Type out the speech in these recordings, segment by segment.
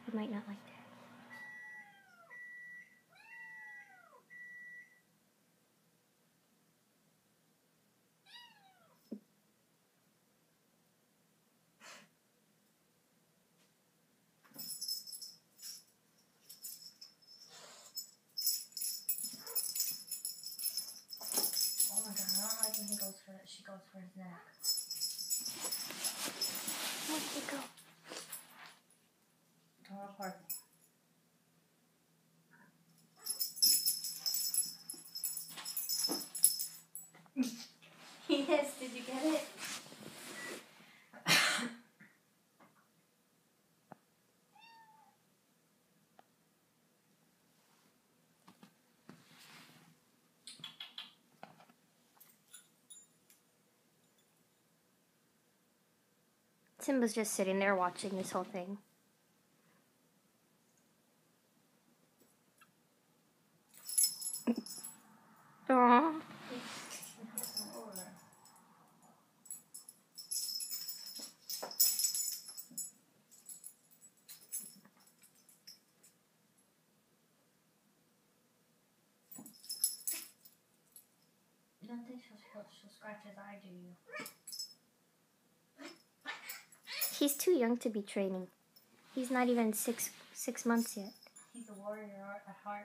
You might not like that. Oh my god, I don't like when she goes for his neck. Where did it go? Tore apart. Yes, did you get it? Simba's just sitting there watching this whole thing. Aww. You don't think she'll scratch his eye, do you? He's too young to be training. He's not even six months yet. He's a warrior at heart.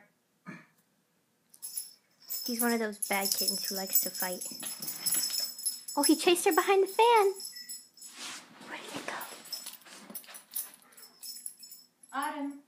He's one of those bad kittens who likes to fight. Oh, he chased her behind the fan. Where did it go? Autumn.